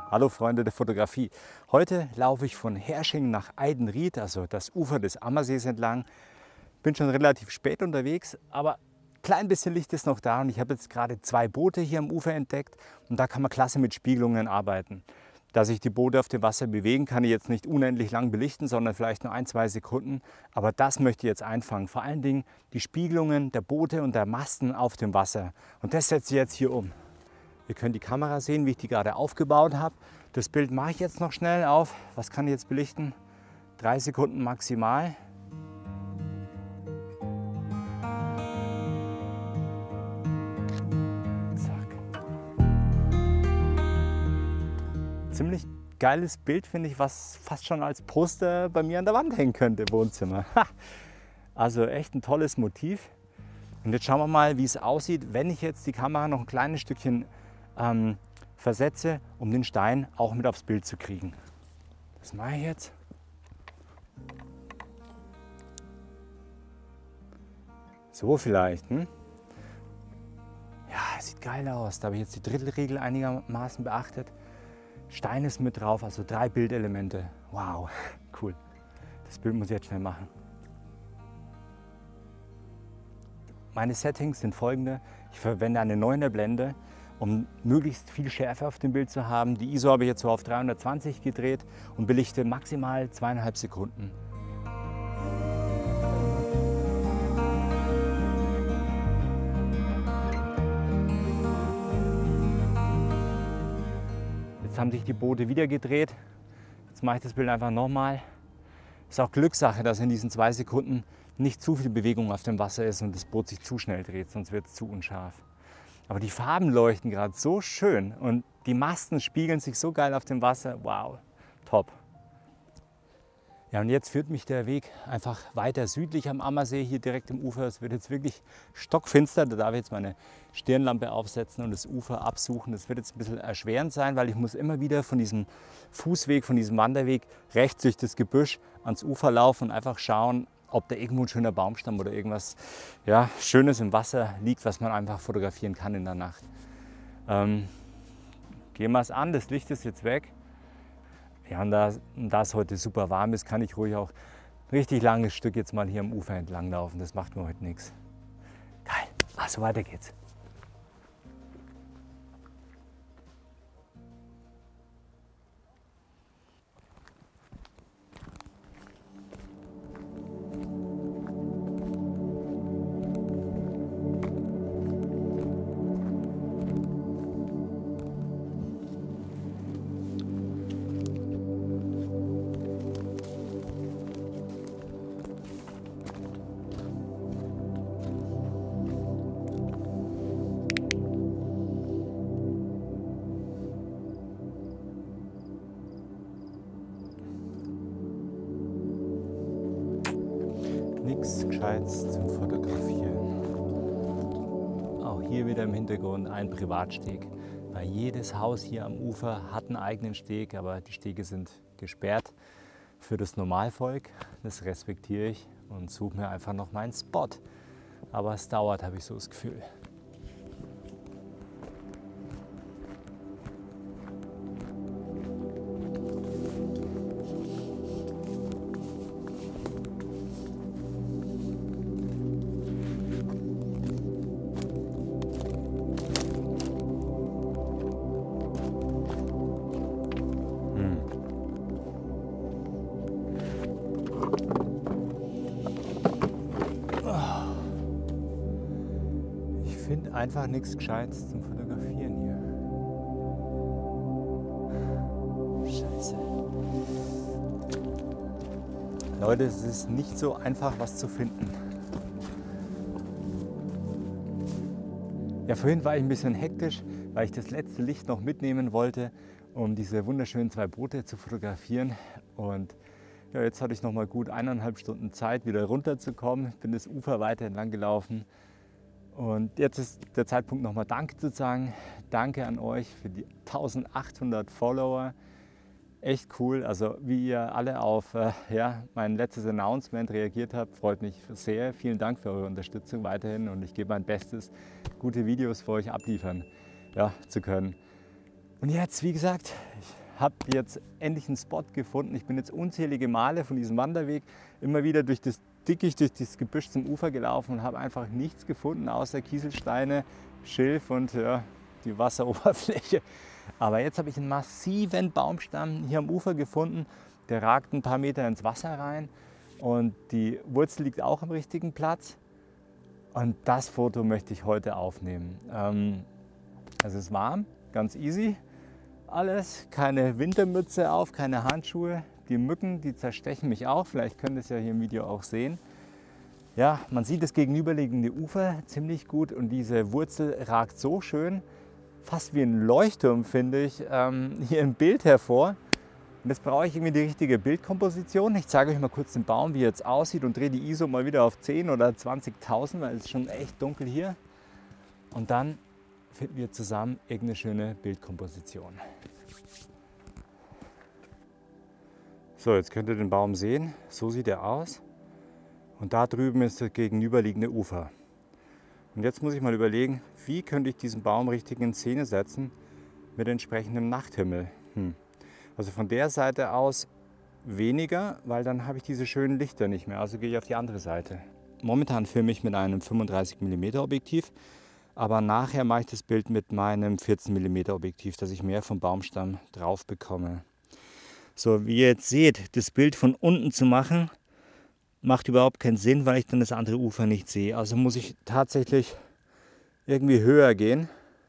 Hallo Freunde der Fotografie. Heute laufe ich von Herrsching nach Eidenried, also das Ufer des Ammersees entlang. Bin schon relativ spät unterwegs, aber ein klein bisschen Licht ist noch da und ich habe jetzt gerade 2 Boote hier am Ufer entdeckt und da kann man klasse mit Spiegelungen arbeiten. Da sich die Boote auf dem Wasser bewegen, kann ich jetzt nicht unendlich lang belichten, sondern vielleicht nur 1-2 Sekunden. Aber das möchte ich jetzt einfangen. Vor allen Dingen die Spiegelungen der Boote und der Masten auf dem Wasser. Und das setze ich jetzt hier um. Ihr könnt die Kamera sehen, wie ich die gerade aufgebaut habe. Das Bild mache ich jetzt noch schnell auf. Was kann ich jetzt belichten? 3 Sekunden maximal. Zack. Ziemlich geiles Bild, finde ich, was fast schon als Poster bei mir an der Wand hängen könnte im Wohnzimmer. Also echt ein tolles Motiv. Und jetzt schauen wir mal, wie es aussieht, wenn ich jetzt die Kamera noch ein kleines Stückchen versetze, um den Stein auch mit aufs Bild zu kriegen. Das mache ich jetzt. So vielleicht. Ja, sieht geil aus. Da habe ich jetzt die Drittelregel einigermaßen beachtet. Stein ist mit drauf, also 3 Bildelemente. Wow, cool. Das Bild muss ich jetzt schnell machen. Meine Settings sind folgende. Ich verwende eine 9er Blende, um möglichst viel Schärfe auf dem Bild zu haben. Die ISO habe ich jetzt so auf 320 gedreht und belichte maximal 2,5 Sekunden. Jetzt haben sich die Boote wieder gedreht. Jetzt mache ich das Bild einfach nochmal. Ist auch Glückssache, dass in diesen 2 Sekunden nicht zu viel Bewegung auf dem Wasser ist und das Boot sich zu schnell dreht, sonst wird es zu unscharf. Aber die Farben leuchten gerade so schön und die Masten spiegeln sich so geil auf dem Wasser. Wow, top. Ja, und jetzt führt mich der Weg einfach weiter südlich am Ammersee, hier direkt im Ufer. Es wird jetzt wirklich stockfinster. Da darf ich jetzt meine Stirnlampe aufsetzen und das Ufer absuchen. Das wird jetzt ein bisschen erschwerend sein, weil ich muss immer wieder von diesem Fußweg, von diesem Wanderweg rechts durch das Gebüsch ans Ufer laufen und einfach schauen, ob da irgendwo ein schöner Baumstamm oder irgendwas Schönes im Wasser liegt, was man einfach fotografieren kann in der Nacht. Gehen wir es an, das Licht ist jetzt weg. Ja, und da es heute super warm ist, kann ich ruhig auch ein richtig langes Stück jetzt mal hier am Ufer entlang laufen. Das macht mir heute nichts. Geil, also weiter geht's. Nichts Gescheites zum Fotografieren. Auch hier wieder im Hintergrund ein Privatsteg. Weil jedes Haus hier am Ufer hat einen eigenen Steg, aber die Stege sind gesperrt für das Normalvolk. Das respektiere ich und suche mir einfach noch meinen Spot. Aber es dauert, habe ich so das Gefühl. Ich finde einfach nichts Gescheites zum Fotografieren hier. Scheiße. Leute, es ist nicht so einfach, was zu finden. Ja, vorhin war ich ein bisschen hektisch, weil ich das letzte Licht noch mitnehmen wollte, um diese wunderschönen 2 Boote zu fotografieren. Und ja, jetzt hatte ich noch mal gut 1,5 Stunden Zeit, wieder runterzukommen. Bin das Ufer weiter entlang gelaufen. Und jetzt ist der Zeitpunkt, nochmal Danke zu sagen. Danke an euch für die 1800 Follower. Echt cool. Also wie ihr alle auf mein letztes Announcement reagiert habt, freut mich sehr. Vielen Dank für eure Unterstützung weiterhin und ich gebe mein Bestes, gute Videos für euch abliefern zu können. Und jetzt, wie gesagt, ich habe jetzt endlich einen Spot gefunden. Ich bin jetzt unzählige Male von diesem Wanderweg immer wieder durch das Dickicht, durch das Gebüsch zum Ufer gelaufen und habe einfach nichts gefunden, außer Kieselsteine, Schilf und ja, die Wasseroberfläche. Aber jetzt habe ich einen massiven Baumstamm hier am Ufer gefunden. Der ragt ein paar Meter ins Wasser rein und die Wurzel liegt auch am richtigen Platz. Und das Foto möchte ich heute aufnehmen. Es ist warm, ganz easy alles. Keine Wintermütze auf, keine Handschuhe. Die Mücken, die zerstechen mich auch. Vielleicht könnt ihr es ja hier im Video auch sehen. Ja, man sieht das gegenüberliegende Ufer ziemlich gut und diese Wurzel ragt so schön, fast wie ein Leuchtturm, finde ich, hier im Bild hervor. Und jetzt brauche ich irgendwie die richtige Bildkomposition. Ich zeige euch mal kurz den Baum, wie er jetzt aussieht und drehe die ISO mal wieder auf 10 oder 20.000, weil es ist schon echt dunkel hier. Und dann finden wir zusammen irgendeine schöne Bildkomposition. So, jetzt könnt ihr den Baum sehen. So sieht er aus. Und da drüben ist das gegenüberliegende Ufer. Und jetzt muss ich mal überlegen, wie könnte ich diesen Baum richtig in Szene setzen mit entsprechendem Nachthimmel. Also von der Seite aus weniger, weil dann habe ich diese schönen Lichter nicht mehr. Also gehe ich auf die andere Seite. Momentan filme ich mit einem 35 mm Objektiv, aber nachher mache ich das Bild mit meinem 14 mm Objektiv, dass ich mehr vom Baumstamm drauf bekomme. So, wie ihr jetzt seht, das Bild von unten zu machen, macht überhaupt keinen Sinn, weil ich dann das andere Ufer nicht sehe. Also muss ich tatsächlich irgendwie höher gehen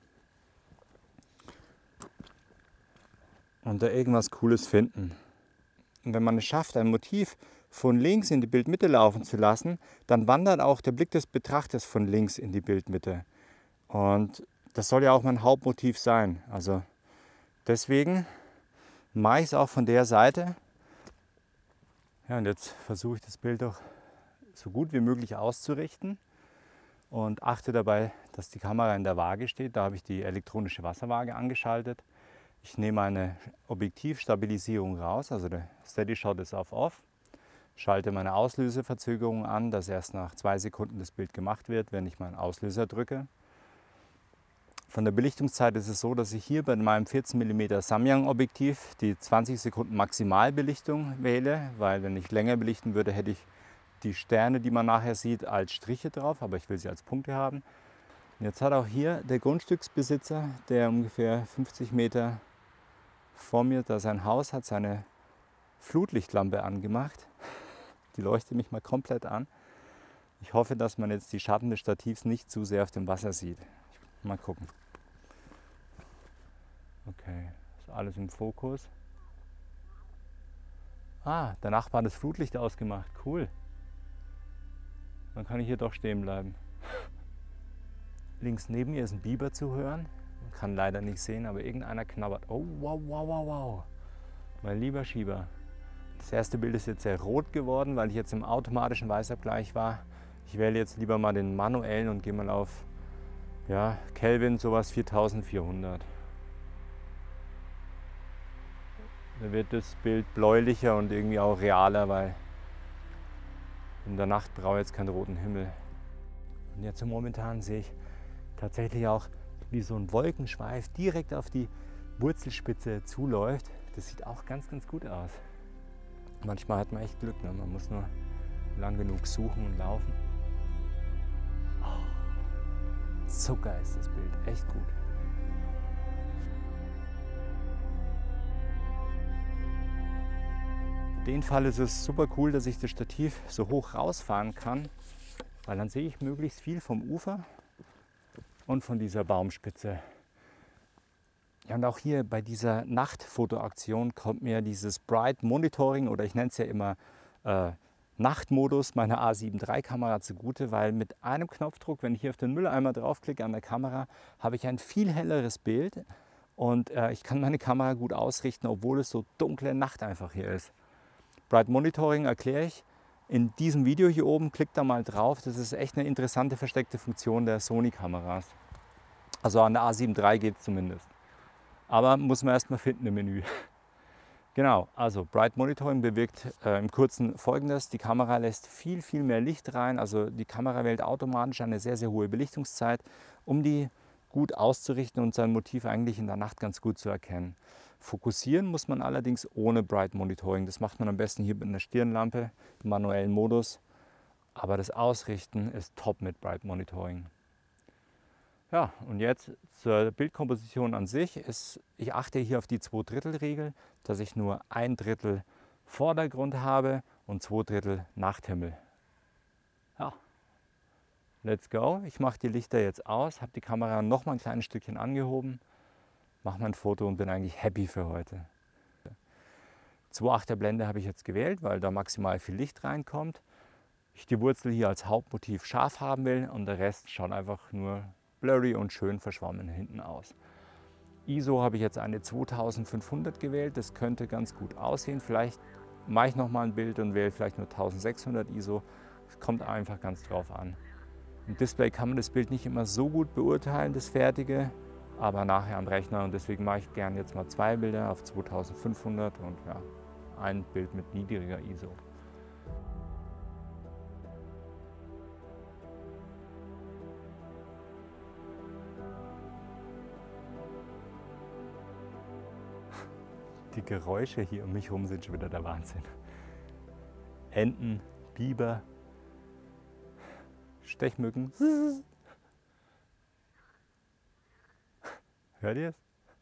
und da irgendwas Cooles finden. Und wenn man es schafft, ein Motiv von links in die Bildmitte laufen zu lassen, dann wandert auch der Blick des Betrachters von links in die Bildmitte. Und das soll ja auch mein Hauptmotiv sein. Also deswegen mache ich es auch von der Seite. Ja, und jetzt versuche ich das Bild doch so gut wie möglich auszurichten und achte dabei, dass die Kamera in der Waage steht. Da habe ich die elektronische Wasserwaage angeschaltet. Ich nehme eine Objektivstabilisierung raus, also der Steady Shot ist auf Off. Schalte meine Auslöseverzögerung an, dass erst nach 2 Sekunden das Bild gemacht wird, wenn ich meinen Auslöser drücke. Von der Belichtungszeit ist es so, dass ich hier bei meinem 14 mm Samyang Objektiv die 20 Sekunden Maximalbelichtung wähle, weil wenn ich länger belichten würde, hätte ich die Sterne, die man nachher sieht, als Striche drauf, aber ich will sie als Punkte haben. Und jetzt hat auch hier der Grundstücksbesitzer, der ungefähr 50 Meter vor mir da sein Haus hat, seine Flutlichtlampe angemacht. Die leuchtet mich mal komplett an. Ich hoffe, dass man jetzt die Schatten des Stativs nicht zu sehr auf dem Wasser sieht. Mal gucken. Okay, ist alles im Fokus. Ah, der Nachbar hat das Flutlicht ausgemacht. Cool. Dann kann ich hier doch stehen bleiben. Links neben mir ist ein Biber zu hören. Man kann leider nicht sehen, aber irgendeiner knabbert. Oh, wow, wow, wow, wow. Mein lieber Schieber. Das erste Bild ist jetzt sehr rot geworden, weil ich jetzt im automatischen Weißabgleich war. Ich wähle jetzt lieber mal den manuellen und gehe mal auf ja, Kelvin, sowas 4400. Da wird das Bild bläulicher und irgendwie auch realer, weil in der Nacht brauche ich jetzt keinen roten Himmel. Und jetzt momentan sehe ich tatsächlich auch, wie so ein Wolkenschweif direkt auf die Wurzelspitze zuläuft. Das sieht auch ganz, ganz gut aus. Manchmal hat man echt Glück, ne? Man muss nur lang genug suchen und laufen. So geil ist das Bild, echt gut. In dem Fall ist es super cool, dass ich das Stativ so hoch rausfahren kann, weil dann sehe ich möglichst viel vom Ufer und von dieser Baumspitze. Ja, und auch hier bei dieser Nachtfotoaktion kommt mir dieses Bright Monitoring, oder ich nenne es ja immer Nachtmodus meiner A7 III Kamera zugute, weil mit einem Knopfdruck, wenn ich hier auf den Mülleimer draufklicke an der Kamera, habe ich ein viel helleres Bild und ich kann meine Kamera gut ausrichten, obwohl es so dunkle Nacht einfach hier ist. Bright Monitoring erkläre ich in diesem Video hier oben, klickt da mal drauf, das ist echt eine interessante versteckte Funktion der Sony Kameras. Also an der A7 III geht es zumindest. Aber muss man erstmal finden im Menü. Genau, also Bright Monitoring bewirkt im Kurzen Folgendes: Die Kamera lässt viel, viel mehr Licht rein. Also die Kamera wählt automatisch eine sehr, sehr hohe Belichtungszeit, um die gut auszurichten und sein Motiv eigentlich in der Nacht ganz gut zu erkennen. Fokussieren muss man allerdings ohne Bright Monitoring. Das macht man am besten hier mit einer Stirnlampe im manuellen Modus. Aber das Ausrichten ist top mit Bright Monitoring. Ja, und jetzt zur Bildkomposition an sich. Ich achte hier auf die 2/3-Regel, dass ich nur 1/3 Vordergrund habe und 2/3 Nachthimmel. Ja, let's go. Ich mache die Lichter jetzt aus, habe die Kamera noch mal ein kleines Stückchen angehoben, mache mein Foto und bin eigentlich happy für heute. 2/8er Blende habe ich jetzt gewählt, weil da maximal viel Licht reinkommt. Ich die Wurzel hier als Hauptmotiv scharf haben will und der Rest schaut einfach nur blurry und schön verschwommen hinten aus. ISO habe ich jetzt eine 2500 gewählt, das könnte ganz gut aussehen. Vielleicht mache ich noch mal ein Bild und wähle vielleicht nur 1600 ISO. Es kommt einfach ganz drauf an. Im Display kann man das Bild nicht immer so gut beurteilen, das fertige, aber nachher am Rechner, und deswegen mache ich gerne jetzt mal 2 Bilder auf 2500 und ja, ein Bild mit niedriger ISO. Die Geräusche hier um mich herum sind schon wieder der Wahnsinn. Enten, Biber, Stechmücken. Hört ihr es?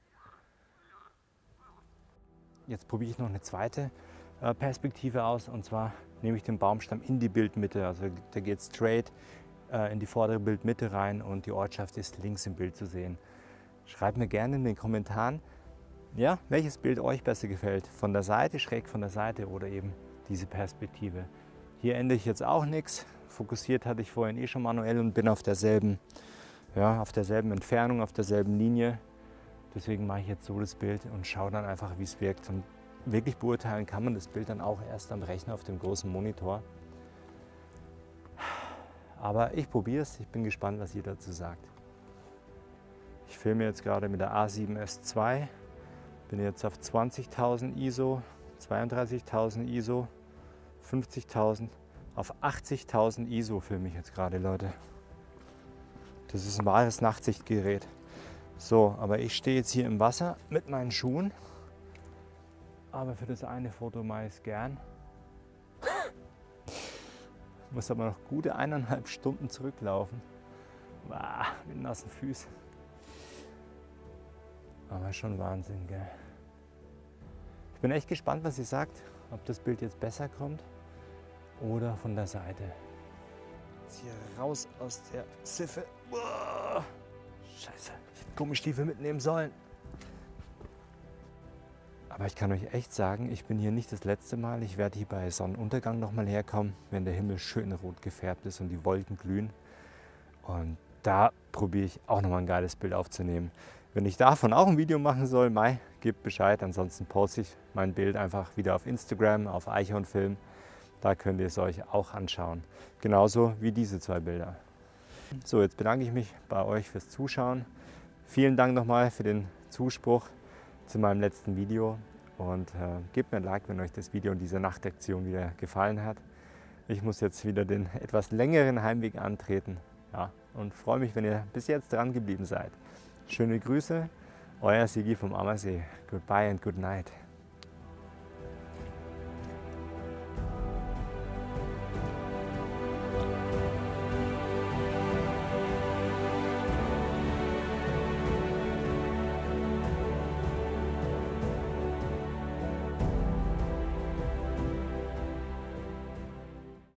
Jetzt probiere ich noch eine zweite Perspektive aus, und zwar nehme ich den Baumstamm in die Bildmitte. Also der geht straight in die vordere Bildmitte rein und die Ortschaft ist links im Bild zu sehen. Schreibt mir gerne in den Kommentaren, ja, welches Bild euch besser gefällt. Von der Seite, schräg von der Seite oder eben diese Perspektive. Hier ändere ich jetzt auch nichts. Fokussiert hatte ich vorhin eh schon manuell und bin auf derselben Entfernung, auf derselben Linie. Deswegen mache ich jetzt so das Bild und schaue dann einfach, wie es wirkt. Und wirklich beurteilen kann man das Bild dann auch erst am Rechner auf dem großen Monitor. Aber ich probiere es. Ich bin gespannt, was ihr dazu sagt. Ich filme jetzt gerade mit der A7S II. Bin jetzt auf 20.000 ISO, 32.000 ISO, 50.000, auf 80.000 ISO filme ich jetzt gerade, Leute. Das ist ein wahres Nachtsichtgerät. So, aber ich stehe jetzt hier im Wasser mit meinen Schuhen. Aber für das eine Foto mache ich es gern. Muss aber noch gute 1,5 Stunden zurücklaufen. Mit nassen Füßen. Aber schon Wahnsinn, gell? Ich bin echt gespannt, was ihr sagt, ob das Bild jetzt besser kommt oder von der Seite. Jetzt hier raus aus der Siffe. Boah, Scheiße, ich hätte Gummistiefel mitnehmen sollen. Aber ich kann euch echt sagen, ich bin hier nicht das letzte Mal. Ich werde hier bei Sonnenuntergang noch mal herkommen, wenn der Himmel schön rot gefärbt ist und die Wolken glühen. Und da probiere ich auch noch mal ein geiles Bild aufzunehmen. Wenn ich davon auch ein Video machen soll, gebt Bescheid. Ansonsten poste ich mein Bild einfach wieder auf Instagram, auf Eichhornfilm. Da könnt ihr es euch auch anschauen. Genauso wie diese 2 Bilder. So, jetzt bedanke ich mich bei euch fürs Zuschauen. Vielen Dank nochmal für den Zuspruch zu meinem letzten Video. Und gebt mir ein Like, wenn euch das Video und diese Nachtlektion wieder gefallen hat. Ich muss jetzt wieder den etwas längeren Heimweg antreten. Ja, und freue mich, wenn ihr bis jetzt dran geblieben seid. Schöne Grüße, euer Sigi vom Ammersee. Goodbye and good night.